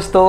दोस्तों,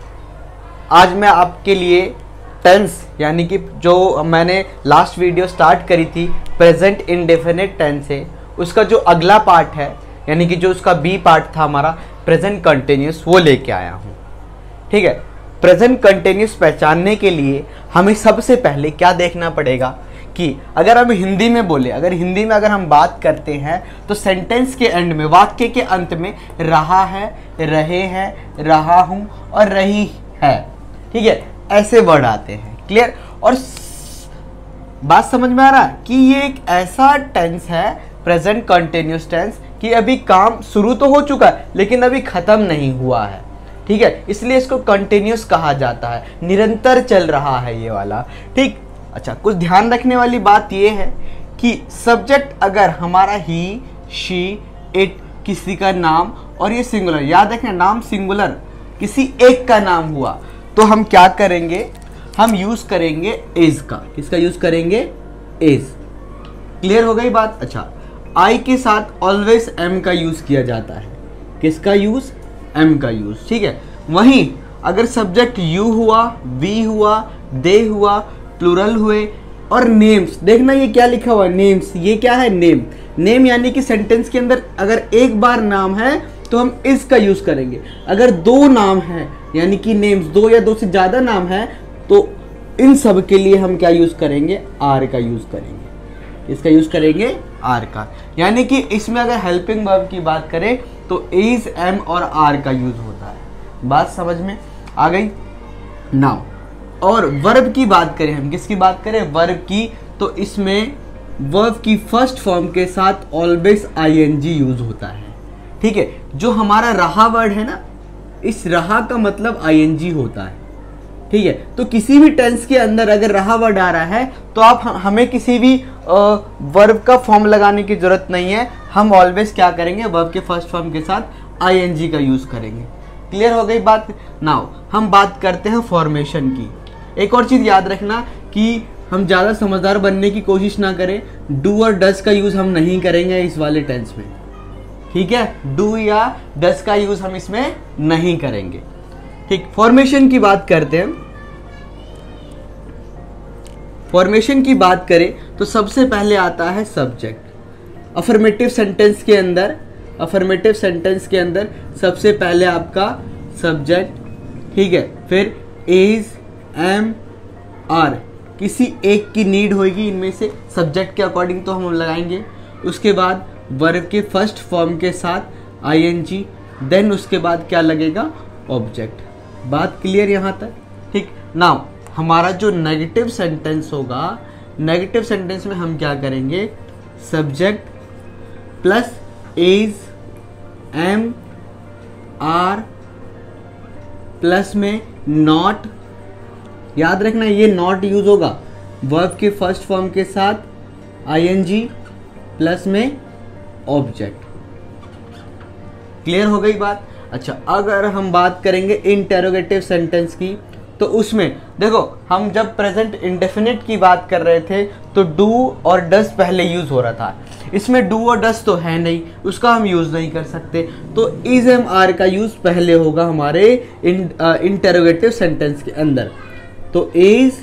आज मैं आपके लिए टेंस यानी कि जो मैंने लास्ट वीडियो स्टार्ट करी थी प्रेजेंट इंडेफिनिट टेंस से, उसका जो अगला पार्ट है यानी कि जो उसका बी पार्ट था हमारा प्रेजेंट कंटिन्यूस, वो लेके आया हूँ। ठीक है, प्रेजेंट कंटिन्यूस पहचानने के लिए हमें सबसे पहले क्या देखना पड़ेगा कि अगर हम हिंदी में बोले, अगर हम बात करते हैं तो सेंटेंस के एंड में, वाक्य के अंत में रहा है, रहे हैं, रहा हूं और रही है, ठीक है, ऐसे वर्ड आते हैं। क्लियर? और बात समझ में आ रहा है कि ये एक ऐसा टेंस है प्रेजेंट कंटिन्यूस टेंस कि अभी काम शुरू तो हो चुका है लेकिन अभी खत्म नहीं हुआ है। ठीक है, इसलिए इसको कंटिन्यूस कहा जाता है, निरंतर चल रहा है ये वाला। ठीक, अच्छा, कुछ ध्यान रखने वाली बात यह है कि सब्जेक्ट अगर हमारा ही, शी, इट, किसी का नाम, और ये सिंगुलर, याद रखना नाम सिंगुलर, किसी एक का नाम हुआ तो हम क्या करेंगे, हम यूज करेंगे इज का। किसका यूज करेंगे? इज। क्लियर हो गई बात? अच्छा, आई के साथ ऑलवेज एम का यूज किया जाता है। किसका यूज? एम का यूज। ठीक है, वहीं अगर सब्जेक्ट यू हुआ, वी हुआ, दे हुआ, प्लूरल हुए और नेम्स, देखना ये क्या लिखा हुआ है, नेम्स। ये क्या है? नेम। नेम यानी कि सेंटेंस के अंदर अगर एक बार नाम है तो हम इस का यूज करेंगे। अगर दो नाम है यानी कि नेम्स, दो या दो से ज्यादा नाम है तो इन सब के लिए हम क्या यूज करेंगे? आर का यूज करेंगे। इसका यूज करेंगे आर का। यानी कि इसमें अगर हेल्पिंग वर्ब की बात करें तो इज, एम और आर का यूज होता है। बात समझ में आ गई? नाउ और वर्ब की बात करें, हम किसकी बात करें? वर्ब की। तो इसमें वर्ब की फर्स्ट फॉर्म के साथ ऑलवेज आईएनजी यूज होता है। ठीक है, जो हमारा रहा वर्ड है ना, इस रहा का मतलब आईएनजी होता है। ठीक है, तो किसी भी टेंस के अंदर अगर रहा वर्ड आ रहा है तो आप हमें किसी भी वर्ब का फॉर्म लगाने की जरूरत नहीं है। हम ऑलवेज क्या करेंगे? वर्ब के फर्स्ट फॉर्म के साथ आईएनजी का यूज करेंगे। क्लियर हो गई बात? नाउ हम बात करते हैं फॉर्मेशन की। एक और चीज याद रखना कि हम ज्यादा समझदार बनने की कोशिश ना करें। डू और डस का यूज हम नहीं करेंगे इस वाले टेंस में। ठीक है, डू या डस का यूज हम इसमें नहीं करेंगे। ठीक, फॉर्मेशन की बात करते हैं। फॉर्मेशन की बात करें तो सबसे पहले आता है सब्जेक्ट। अफर्मेटिव सेंटेंस के अंदर सबसे पहले आपका सब्जेक्ट। ठीक है, फिर इज, एम, आर, किसी एक की नीड होगी इनमें से, सब्जेक्ट के अकॉर्डिंग तो हम लगाएंगे। उसके बाद वर्ब के फर्स्ट फॉर्म के साथ आईएनजी, देन उसके बाद क्या लगेगा? ऑब्जेक्ट। बात क्लियर यहाँ तक? ठीक, नाउ हमारा जो नेगेटिव सेंटेंस होगा, नेगेटिव सेंटेंस में हम क्या करेंगे? Subject plus is, am, are plus में नॉट। याद रखना ये नॉट यूज होगा वर्ब के फर्स्ट फॉर्म के साथ आईएनजी प्लस में ऑब्जेक्ट। क्लियर हो गई बात? अच्छा, अगर हम बात करेंगे इंटेरोगेटिव सेंटेंस की तो उसमें देखो, हम जब प्रेजेंट इंडेफिनिट की बात कर रहे थे तो डू और डस पहले यूज हो रहा था। इसमें डू और डस तो है नहीं, उसका हम यूज नहीं कर सकते, तो इज, एम, आर का यूज पहले होगा हमारे इंटेरोगेटिव सेंटेंस के अंदर। तो इज,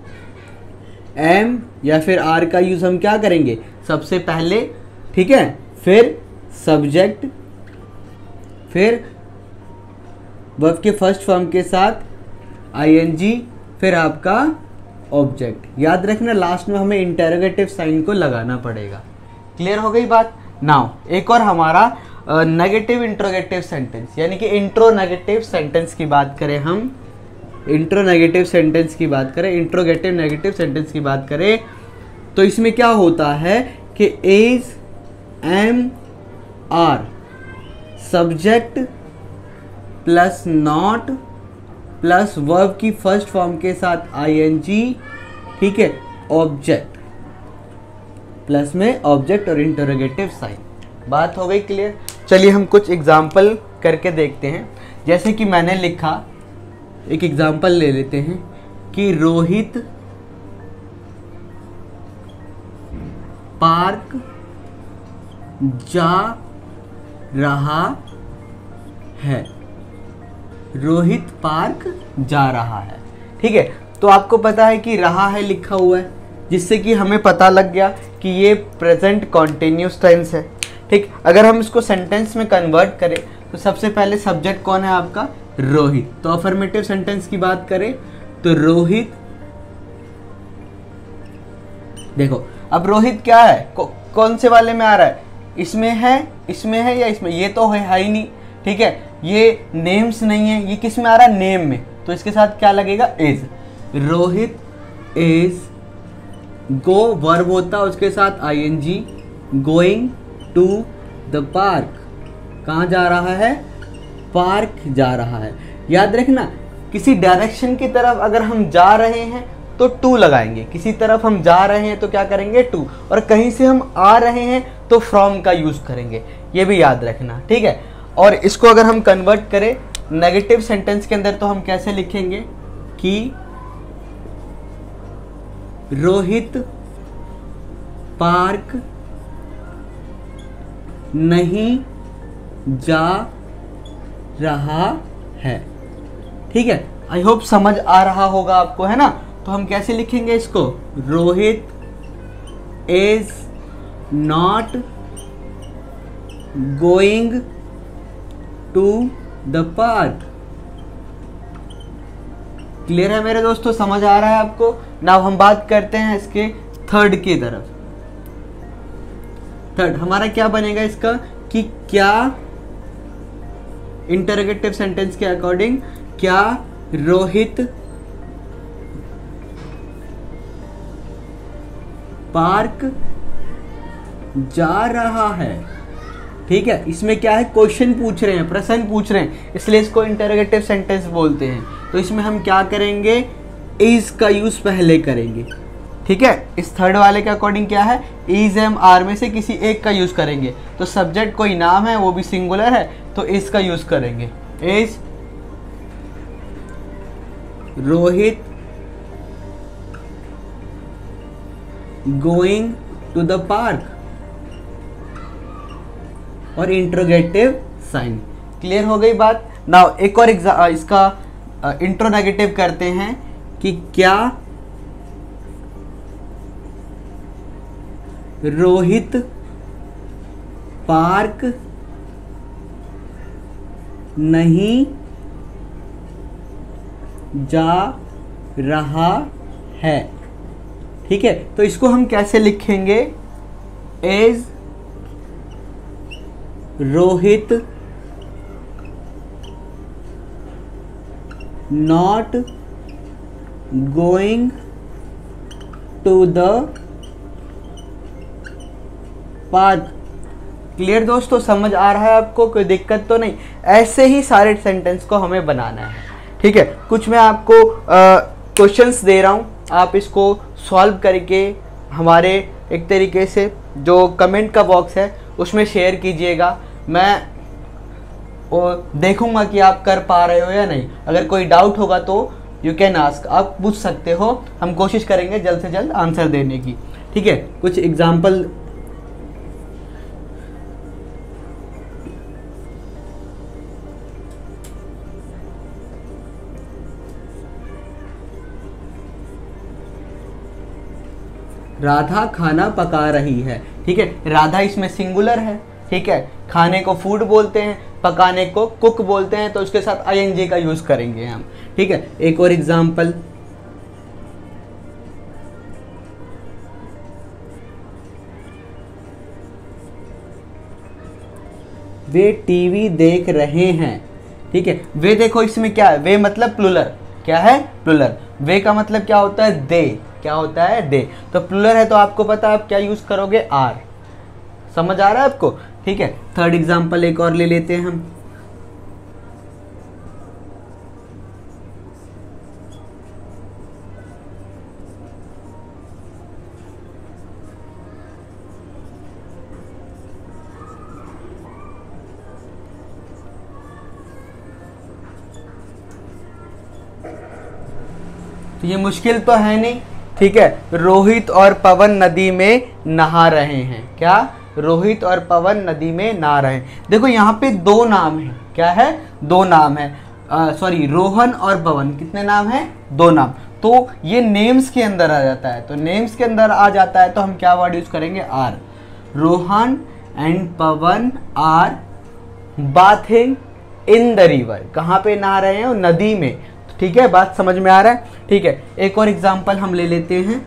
एम या फिर आर का यूज हम क्या करेंगे? सबसे पहले। ठीक है, फिर सब्जेक्ट, फिर वर्ब के फर्स्ट फॉर्म के साथ आईएनजी, फिर आपका ऑब्जेक्ट। याद रखना लास्ट में हमें इंटेरोगेटिव साइन को लगाना पड़ेगा। क्लियर हो गई बात? नाउ एक और हमारा नेगेटिव इंट्रोगेटिव सेंटेंस यानी कि इंट्रोनेगेटिव सेंटेंस की बात करें, हम इंट्रोगेटिव नेगेटिव सेंटेंस की बात करें तो इसमें क्या होता है कि is, am, are, subject plus not plus verb की फर्स्ट फॉर्म के साथ आईएनजी, ठीक है, ऑब्जेक्ट प्लस में ऑब्जेक्ट और इंटरोगेटिव साइन। बात हो गई क्लियर? चलिए हम कुछ एग्जाम्पल करके देखते हैं। जैसे कि मैंने लिखा, एक एग्जाम्पल ले लेते हैं कि रोहित पार्क जा रहा है। रोहित पार्क जा रहा है। ठीक है, तो आपको पता है कि रहा है लिखा हुआ है, जिससे कि हमें पता लग गया कि ये प्रेजेंट कॉन्टिन्यूस टेंस है। ठीक, अगर हम इसको सेंटेंस में कन्वर्ट करें तो सबसे पहले सब्जेक्ट कौन है आपका? रोहित। तो अफर्मेटिव सेंटेंस की बात करें तो रोहित, देखो अब रोहित क्या है, कौन से वाले में आ रहा है? इसमें है, इसमें है या इसमें? ये तो है ही नहीं। ठीक है, ये नेम्स नहीं है, ये किस में आ रहा है? नेम में। तो इसके साथ क्या लगेगा? Is. Rohit is, go verb होता है, उसके साथ ING, going to the park. कहाँ जा रहा है? पार्क जा रहा है। याद रखना, किसी डायरेक्शन की तरफ अगर हम जा रहे हैं तो टू लगाएंगे, किसी तरफ हम जा रहे हैं तो क्या करेंगे? टू, और कहीं से हम आ रहे हैं तो फ्रॉम का यूज करेंगे, ये भी याद रखना। ठीक है, और इसको अगर हम कन्वर्ट करें नेगेटिव सेंटेंस के अंदर तो हम कैसे लिखेंगे कि रोहित पार्क नहीं जा रहा है। ठीक है, आई होप समझ आ रहा होगा आपको, है ना? तो हम कैसे लिखेंगे इसको? Rohit is not going to the park. Clear है मेरे दोस्तों? समझ आ रहा है आपको? नाउ हम बात करते हैं इसके थर्ड की तरफ। थर्ड हमारा क्या बनेगा इसका कि क्या, इंटरोगेटिव सेंटेंस के अकॉर्डिंग, क्या रोहित पार्क जा रहा है? ठीक है, इसमें क्या है? क्वेश्चन पूछ रहे हैं, प्रश्न पूछ रहे हैं, इसलिए इसको इंटरोगेटिव सेंटेंस बोलते हैं। तो इसमें हम क्या करेंगे? इज का यूज पहले करेंगे। ठीक है, इस थर्ड वाले के अकॉर्डिंग क्या है? इज एम आर में से किसी एक का यूज करेंगे। तो सब्जेक्ट कोई नाम है, वो भी सिंगुलर है, तो इज का यूज करेंगे। Is Rohit going to the park, और इंट्रोगेटिव साइन। क्लियर हो गई बात? नाउ एक और इसका इंट्रोनेगेटिव करते हैं कि क्या रोहित पार्क नहीं जा रहा है। ठीक है, तो इसको हम कैसे लिखेंगे? Is Rohit not going to the park. Clear दोस्तों? समझ आ रहा है आपको? कोई दिक्कत तो नहीं? ऐसे ही सारे सेंटेंस को हमें बनाना है। ठीक है, कुछ मैं आपको क्वेश्चंस दे रहा हूँ, आप इसको सॉल्व करके हमारे एक तरीके से जो कमेंट का बॉक्स है उसमें शेयर कीजिएगा। मैं देखूंगा कि आप कर पा रहे हो या नहीं। अगर कोई डाउट होगा तो यू कैन आस्क, आप पूछ सकते हो, हम कोशिश करेंगे जल्द से जल्द आंसर देने की। ठीक है, कुछ एग्जाम्पल राधा खाना पका रही है। ठीक है, राधा इसमें सिंगुलर है। ठीक है, खाने को फूड बोलते हैं, पकाने को कुक बोलते हैं, तो उसके साथ आईएनजी का यूज करेंगे हम। ठीक है, एक और एग्जांपल, वे टीवी देख रहे हैं। ठीक है, वे देखो इसमें क्या है? वे मतलब प्लूरल। क्या है? प्लूरल। वे का मतलब क्या होता है? दे। क्या होता है? दे। तो प्लूरल है तो आपको पता है आप क्या यूज करोगे? आर। समझ आ रहा है आपको? ठीक है, थर्ड एग्जांपल एक और ले लेते हैं हम। तो ये मुश्किल तो है नहीं। ठीक है, रोहित और पवन नदी में नहा रहे हैं। क्या? रोहित और पवन नदी में नहा रहे हैं। देखो यहाँ पे दो नाम है। क्या है? दो नाम है। सॉरी रोहन और पवन कितने नाम हैं? 2 नाम। तो ये नेम्स के अंदर आ जाता है, तो नेम्स के अंदर आ जाता है तो हम क्या वर्ड यूज करेंगे? Are. Rohan and Pawan are bathing in the river. कहाँ पे नहा रहे हैं? नदी में। ठीक है, बात समझ में आ रहा है? ठीक है, एक और एग्जांपल हम ले लेते हैं।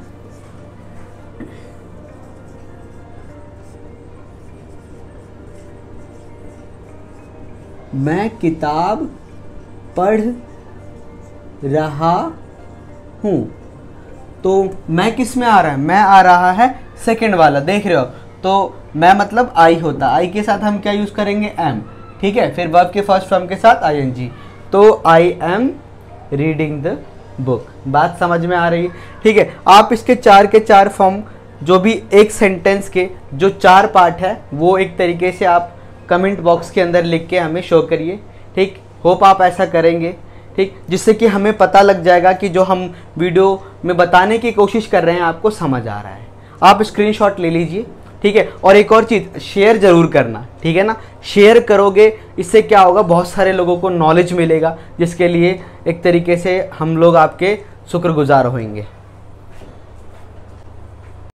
मैं किताब पढ़ रहा हूं। तो मैं किस में आ रहा है? मैं आ रहा है सेकंड वाला, देख रहे हो? तो मैं मतलब आई होता, आई के साथ हम क्या यूज करेंगे? एम। ठीक है, फिर वर्ब के फर्स्ट फॉर्म के साथ आईएनजी। तो I am reading the book. बात समझ में आ रही है? ठीक है, आप इसके 4 के 4 फॉर्म, जो भी एक सेंटेंस के जो 4 पार्ट है, वो एक तरीके से आप कमेंट बॉक्स के अंदर लिख के हमें शो करिए। ठीक, होप आप ऐसा करेंगे। ठीक, जिससे कि हमें पता लग जाएगा कि जो हम वीडियो में बताने की कोशिश कर रहे हैं आपको समझ आ रहा है। आप स्क्रीनशॉट ले लीजिए। ठीक है, और एक और चीज़, शेयर ज़रूर करना। ठीक है ना, शेयर करोगे, इससे क्या होगा? बहुत सारे लोगों को नॉलेज मिलेगा, जिसके लिए एक तरीके से हम लोग आपके शुक्रगुजार होंगे।